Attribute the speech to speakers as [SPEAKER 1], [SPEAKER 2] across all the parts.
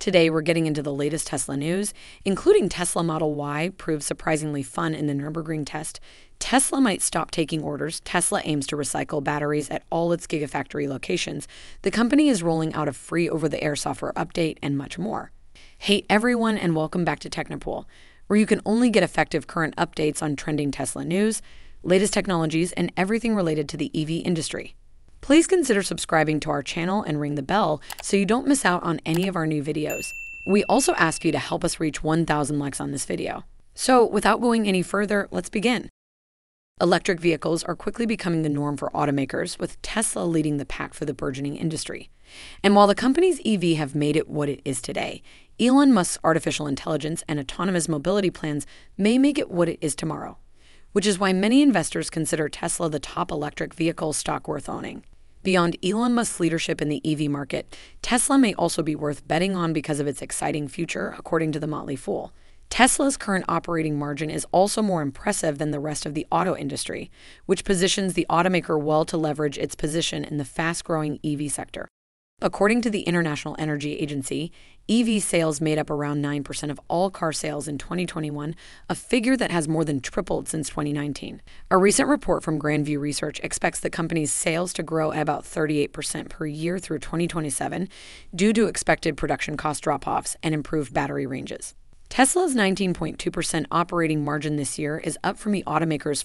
[SPEAKER 1] Today, we're getting into the latest Tesla news, including Tesla Model Y proves surprisingly fun in the Nürburgring test. Tesla might stop taking orders. Tesla aims to recycle batteries at all its Gigafactory locations. The company is rolling out a free over-the-air software update and much more. Hey everyone, and welcome back to Technopool, where you can only get effective current updates on trending Tesla news, latest technologies, and everything related to the EV industry. Please consider subscribing to our channel and ring the bell so you don't miss out on any of our new videos. We also ask you to help us reach 1,000 likes on this video. So without going any further, let's begin. Electric vehicles are quickly becoming the norm for automakers, with Tesla leading the pack for the burgeoning industry. And while the company's EV have made it what it is today, Elon Musk's artificial intelligence and autonomous mobility plans may make it what it is tomorrow, which is why many investors consider Tesla the top electric vehicle stock worth owning. Beyond Elon Musk's leadership in the EV market, Tesla may also be worth betting on because of its exciting future, according to the Motley Fool. Tesla's current operating margin is also more impressive than the rest of the auto industry, which positions the automaker well to leverage its position in the fast-growing EV sector. According to the International Energy Agency, EV sales made up around 9% of all car sales in 2021, a figure that has more than tripled since 2019. A recent report from Grandview Research expects the company's sales to grow at about 38% per year through 2027 due to expected production cost drop-offs and improved battery ranges. Tesla's 19.2% operating margin this year is up from the automaker's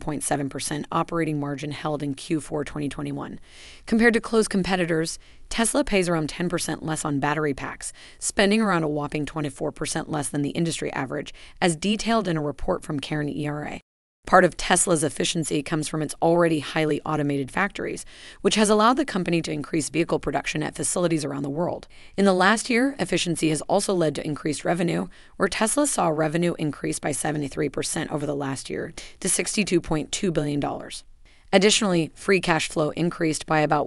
[SPEAKER 1] 14.7% operating margin held in Q4 2021. Compared to close competitors, Tesla pays around 10% less on battery packs, spending around a whopping 24% less than the industry average, as detailed in a report from Cairn ERA. Part of Tesla's efficiency comes from its already highly automated factories, which has allowed the company to increase vehicle production at facilities around the world. In the last year, efficiency has also led to increased revenue, where Tesla saw revenue increase by 73% over the last year to $62.2 billion. Additionally, free cash flow increased by about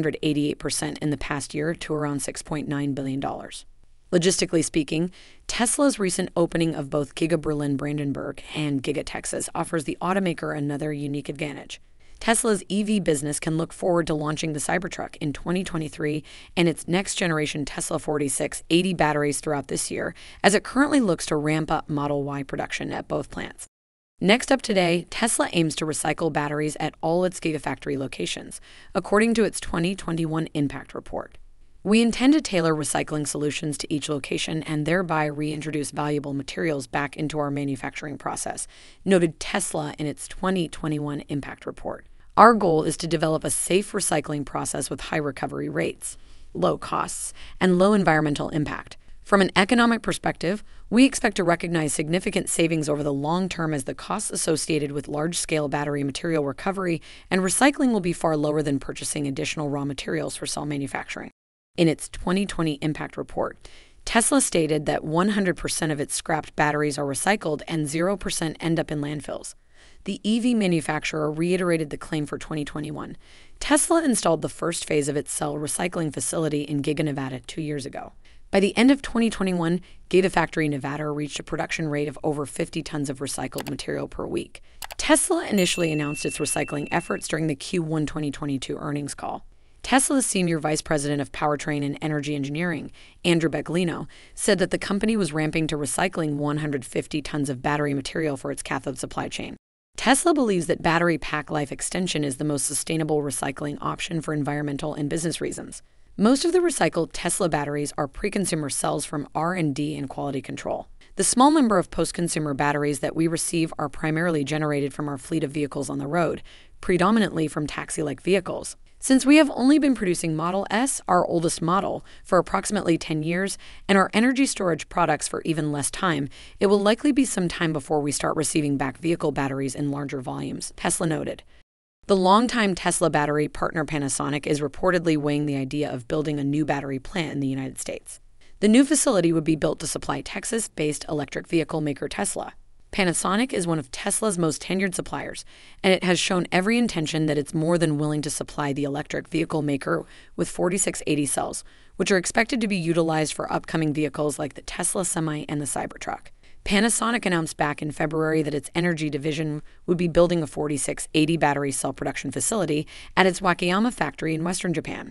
[SPEAKER 1] 188% in the past year to around $6.9 billion. Logistically speaking, Tesla's recent opening of both Giga Berlin Brandenburg and Giga Texas offers the automaker another unique advantage. Tesla's EV business can look forward to launching the Cybertruck in 2023 and its next-generation Tesla 4680 batteries throughout this year, as it currently looks to ramp up Model Y production at both plants. Next up today, Tesla aims to recycle batteries at all its Gigafactory locations, according to its 2021 impact report. We intend to tailor recycling solutions to each location and thereby reintroduce valuable materials back into our manufacturing process, noted Tesla in its 2021 impact report. Our goal is to develop a safe recycling process with high recovery rates, low costs, and low environmental impact. From an economic perspective, we expect to recognize significant savings over the long term as the costs associated with large-scale battery material recovery and recycling will be far lower than purchasing additional raw materials for cell manufacturing. In its 2020 impact report, Tesla stated that 100% of its scrapped batteries are recycled and 0% end up in landfills. The EV manufacturer reiterated the claim for 2021. Tesla installed the first phase of its cell recycling facility in Giga Nevada 2 years ago. By the end of 2021, Gigafactory Nevada reached a production rate of over 50 tons of recycled material per week. Tesla initially announced its recycling efforts during the Q1 2022 earnings call. Tesla's senior vice president of powertrain and energy engineering, Andrew Beglino, said that the company was ramping to recycling 150 tons of battery material for its cathode supply chain. Tesla believes that battery pack life extension is the most sustainable recycling option for environmental and business reasons. Most of the recycled Tesla batteries are pre-consumer cells from R&D and quality control. The small number of post-consumer batteries that we receive are primarily generated from our fleet of vehicles on the road, predominantly from taxi-like vehicles. Since we have only been producing Model S, our oldest model, for approximately 10 years, and our energy storage products for even less time, it will likely be some time before we start receiving back vehicle batteries in larger volumes, Tesla noted. The longtime Tesla battery partner Panasonic is reportedly weighing the idea of building a new battery plant in the United States. The new facility would be built to supply Texas-based electric vehicle maker Tesla. Panasonic is one of Tesla's most tenured suppliers, and it has shown every intention that it's more than willing to supply the electric vehicle maker with 4680 cells, which are expected to be utilized for upcoming vehicles like the Tesla Semi and the Cybertruck. Panasonic announced back in February that its energy division would be building a 4680 battery cell production facility at its Wakayama factory in western Japan.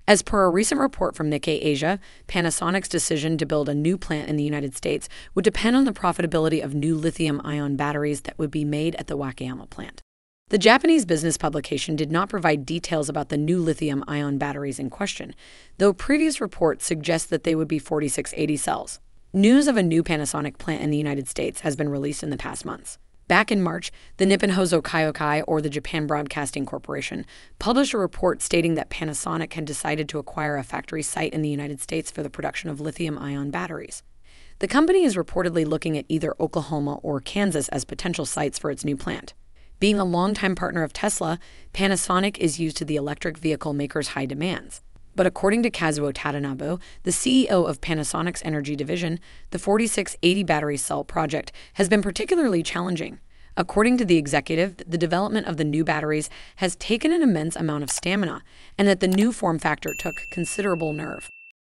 [SPEAKER 1] As per a recent report from Nikkei Asia, Panasonic's decision to build a new plant in the United States would depend on the profitability of new lithium-ion batteries that would be made at the Wakayama plant. The Japanese business publication did not provide details about the new lithium-ion batteries in question, though previous reports suggest that they would be 4680 cells. News of a new Panasonic plant in the United States has been released in the past months. Back in March, the Nippon Hoso Kyokai, or the Japan Broadcasting Corporation, published a report stating that Panasonic had decided to acquire a factory site in the United States for the production of lithium-ion batteries. The company is reportedly looking at either Oklahoma or Kansas as potential sites for its new plant. Being a longtime partner of Tesla, Panasonic is used to the electric vehicle maker's high demands. But according to Kazuo Tadanobu, the CEO of Panasonic's energy division, the 4680 battery cell project has been particularly challenging. According to the executive, the development of the new batteries has taken an immense amount of stamina, and that the new form factor took considerable nerve.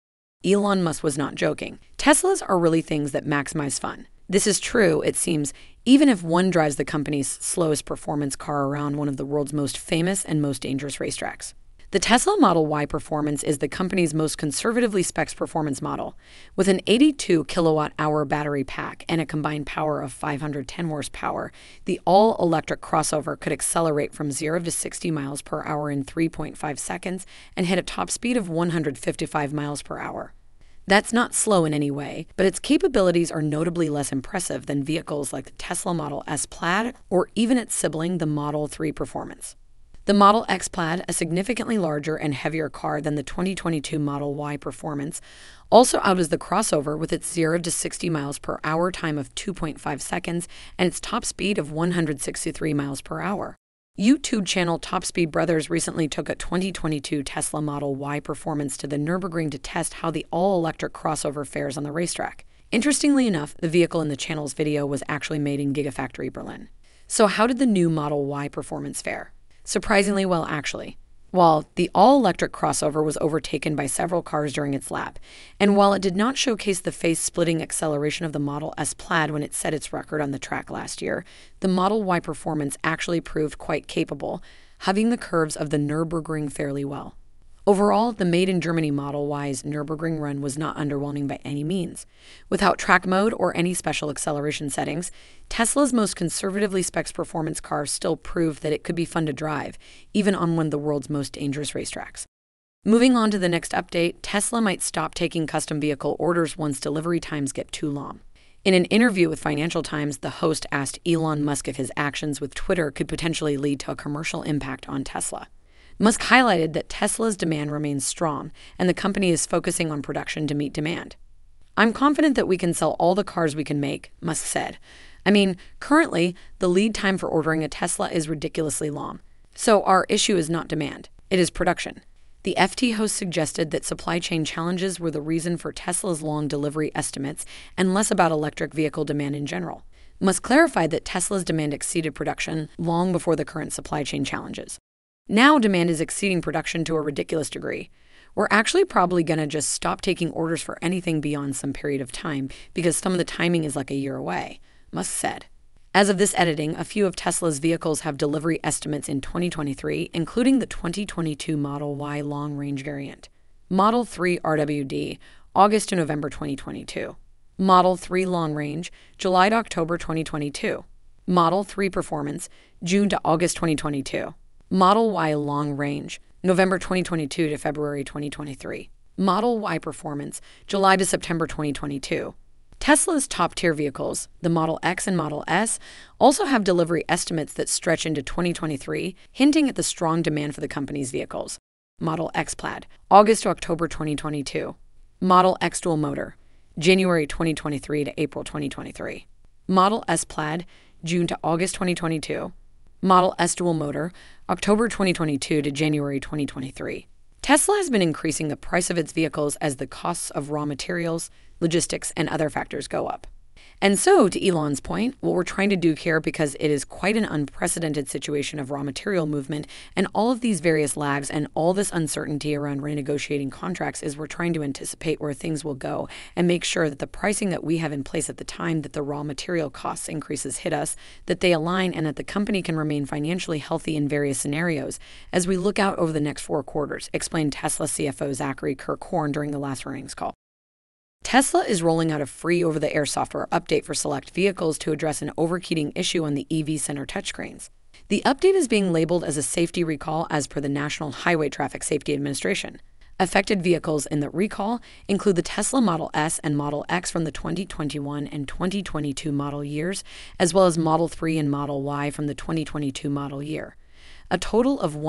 [SPEAKER 1] Elon Musk was not joking. Teslas are really things that maximize fun. This is true, it seems, even if one drives the company's slowest performance car around one of the world's most famous and most dangerous racetracks. The Tesla Model Y Performance is the company's most conservatively specced performance model. With an 82 kilowatt-hour battery pack and a combined power of 510 horsepower, the all-electric crossover could accelerate from 0 to 60 miles per hour in 3.5 seconds and hit a top speed of 155 miles per hour. That's not slow in any way, but its capabilities are notably less impressive than vehicles like the Tesla Model S Plaid or even its sibling, the Model 3 Performance. The Model X Plaid, a significantly larger and heavier car than the 2022 Model Y Performance, also outdoes the crossover with its 0 to 60 miles per hour time of 2.5 seconds and its top speed of 163 miles per hour. YouTube channel Top Speed Brothers recently took a 2022 Tesla Model Y Performance to the Nürburgring to test how the all-electric crossover fares on the racetrack. Interestingly enough, the vehicle in the channel's video was actually made in Gigafactory Berlin. So how did the new Model Y Performance fare? Surprisingly well, actually. While the all-electric crossover was overtaken by several cars during its lap, and while it did not showcase the face-splitting acceleration of the Model S Plaid when it set its record on the track last year, the Model Y Performance actually proved quite capable, hugging the curves of the Nürburgring fairly well. Overall, the made-in-Germany Model Y's Nürburgring run was not underwhelming by any means. Without track mode or any special acceleration settings, Tesla's most conservatively specced performance car still proved that it could be fun to drive, even on one of the world's most dangerous racetracks. Moving on to the next update, Tesla might stop taking custom vehicle orders once delivery times get too long. In an interview with Financial Times, the host asked Elon Musk if his actions with Twitter could potentially lead to a commercial impact on Tesla. Musk highlighted that Tesla's demand remains strong, and the company is focusing on production to meet demand. "I'm confident that we can sell all the cars we can make," Musk said. "I mean, currently, the lead time for ordering a Tesla is ridiculously long. So our issue is not demand, it is production." The FT host suggested that supply chain challenges were the reason for Tesla's long delivery estimates and less about electric vehicle demand in general. Musk clarified that Tesla's demand exceeded production long before the current supply chain challenges. Now demand is exceeding production to a ridiculous degree. We're actually probably going to just stop taking orders for anything beyond some period of time because some of the timing is like a year away, Musk said. As of this editing, a few of Tesla's vehicles have delivery estimates in 2023, including the 2022 Model Y long-range variant. Model 3 RWD, August to November 2022. Model 3 long range, July to October 2022. Model 3 Performance, June to August 2022. Model Y long range, November 2022 to February 2023. Model Y Performance, July to September 2022. Tesla's top-tier vehicles, the Model X and Model S, also have delivery estimates that stretch into 2023, hinting at the strong demand for the company's vehicles. Model X Plaid, August to October 2022. Model X Dual Motor, January 2023 to April 2023. Model S Plaid, June to August 2022. Model S Dual Motor, October 2022 to January 2023. Tesla has been increasing the price of its vehicles as the costs of raw materials, logistics, and other factors go up. And so, to Elon's point, what we're trying to do here, because it is quite an unprecedented situation of raw material movement and all of these various lags and all this uncertainty around renegotiating contracts, is we're trying to anticipate where things will go and make sure that the pricing that we have in place at the time that the raw material costs increases hit us, that they align and that the company can remain financially healthy in various scenarios as we look out over the next 4 quarters, explained Tesla CFO Zachary Kirkhorn during the last earnings call. Tesla is rolling out a free over-the-air software update for select vehicles to address an overheating issue on the EV Center touchscreens. The update is being labeled as a safety recall as per the National Highway Traffic Safety Administration. Affected vehicles in the recall include the Tesla Model S and Model X from the 2021 and 2022 model years, as well as Model 3 and Model Y from the 2022 model year. A total of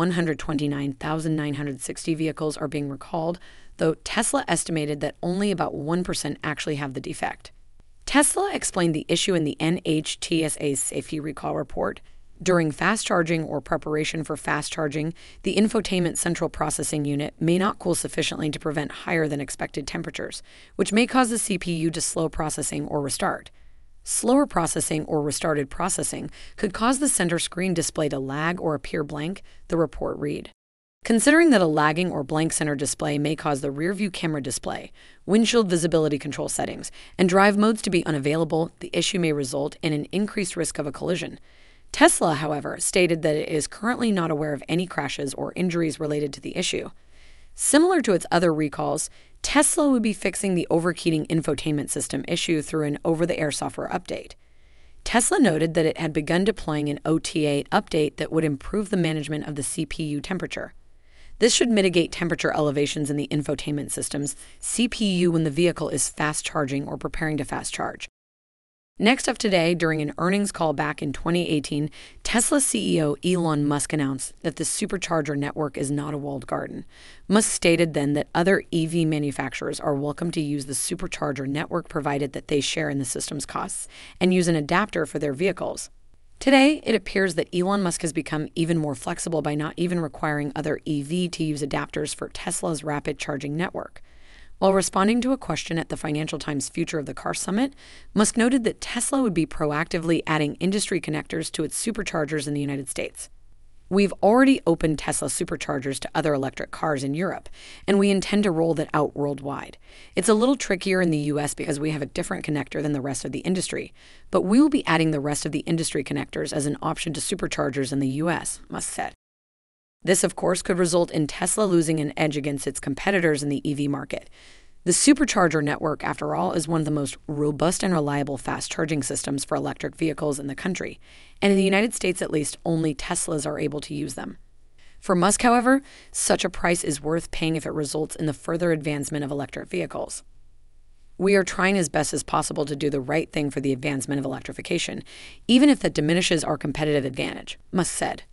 [SPEAKER 1] 129,960 vehicles are being recalled, though Tesla estimated that only about 1% actually have the defect. Tesla explained the issue in the NHTSA's safety recall report. During fast charging or preparation for fast charging, the infotainment central processing unit may not cool sufficiently to prevent higher than expected temperatures, which may cause the CPU to slow processing or restart. Slower processing or restarted processing could cause the center screen display to lag or appear blank, the report read. Considering that a lagging or blank center display may cause the rear-view camera display, windshield visibility control settings, and drive modes to be unavailable, the issue may result in an increased risk of a collision. Tesla, however, stated that it is currently not aware of any crashes or injuries related to the issue. Similar to its other recalls, Tesla would be fixing the overheating infotainment system issue through an over-the-air software update. Tesla noted that it had begun deploying an OTA update that would improve the management of the CPU temperature. This should mitigate temperature elevations in the infotainment system's CPU when the vehicle is fast charging or preparing to fast charge. Next up today, during an earnings call back in 2018, Tesla CEO Elon Musk announced that the supercharger network is not a walled garden. Musk stated then that other EV manufacturers are welcome to use the supercharger network provided that they share in the system's costs and use an adapter for their vehicles. Today, it appears that Elon Musk has become even more flexible by not even requiring other EV to use adapters for Tesla's rapid charging network. While responding to a question at the Financial Times Future of the Car Summit, Musk noted that Tesla would be proactively adding industry connectors to its superchargers in the United States. We've already opened Tesla superchargers to other electric cars in Europe, and we intend to roll that out worldwide. It's a little trickier in the US because we have a different connector than the rest of the industry, but we will be adding the rest of the industry connectors as an option to superchargers in the US, Musk said. This, of course, could result in Tesla losing an edge against its competitors in the EV market. The supercharger network, after all, is one of the most robust and reliable fast charging systems for electric vehicles in the country, and in the United States at least, only Teslas are able to use them. For Musk, however, such a price is worth paying if it results in the further advancement of electric vehicles. We are trying as best as possible to do the right thing for the advancement of electrification, even if that diminishes our competitive advantage, Musk said.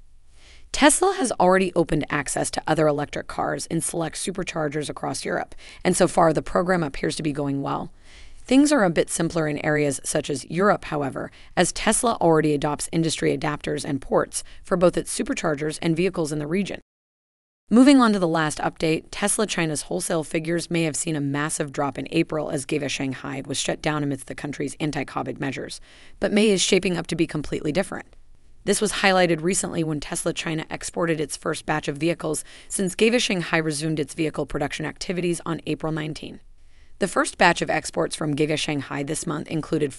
[SPEAKER 1] Tesla has already opened access to other electric cars in select superchargers across Europe, and so far the program appears to be going well. Things are a bit simpler in areas such as Europe, however, as Tesla already adopts industry adapters and ports for both its superchargers and vehicles in the region. Moving on to the last update, Tesla China's wholesale figures may have seen a massive drop in April as Giga Shanghai was shut down amidst the country's anti-COVID measures, but May is shaping up to be completely different. This was highlighted recently when Tesla China exported its first batch of vehicles since Giga Shanghai resumed its vehicle production activities on April 19. The first batch of exports from Giga Shanghai this month included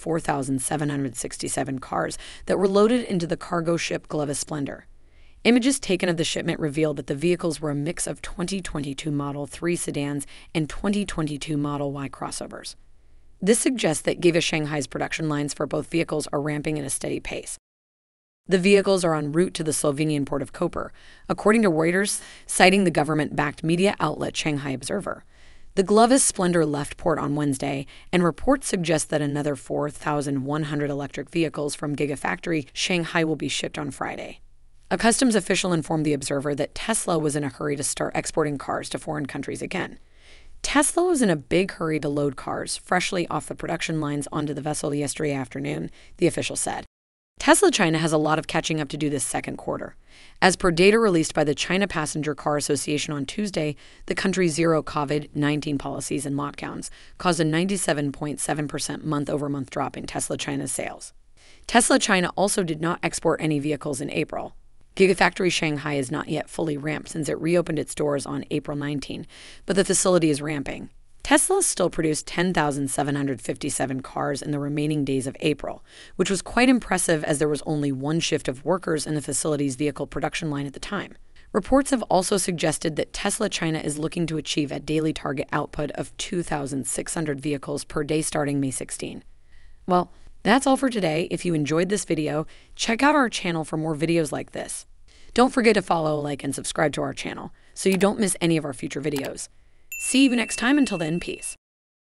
[SPEAKER 1] 4,767 cars that were loaded into the cargo ship Glovis Splendor. Images taken of the shipment revealed that the vehicles were a mix of 2022 Model 3 sedans and 2022 Model Y crossovers. This suggests that Giga Shanghai's production lines for both vehicles are ramping at a steady pace. The vehicles are en route to the Slovenian port of Koper, according to Reuters, citing the government-backed media outlet Shanghai Observer. The Glovis Splendor left port on Wednesday, and reports suggest that another 4,100 electric vehicles from Gigafactory Shanghai will be shipped on Friday. A customs official informed the Observer that Tesla was in a hurry to start exporting cars to foreign countries again. Tesla was in a big hurry to load cars freshly off the production lines onto the vessel yesterday afternoon, the official said. Tesla China has a lot of catching up to do this second quarter. As per data released by the China Passenger Car Association on Tuesday, the country's zero COVID-19 policies and lockdowns caused a 97.7% month-over-month drop in Tesla China's sales. Tesla China also did not export any vehicles in April. Gigafactory Shanghai is not yet fully ramped since it reopened its doors on April 19, but the facility is ramping. Tesla still produced 10,757 cars in the remaining days of April, which was quite impressive as there was only one shift of workers in the facility's vehicle production line at the time. Reports have also suggested that Tesla China is looking to achieve a daily target output of 2,600 vehicles per day starting May 16. Well, that's all for today. If you enjoyed this video, check out our channel for more videos like this. Don't forget to follow, like, and subscribe to our channel so you don't miss any of our future videos. See you next time. Until then, peace.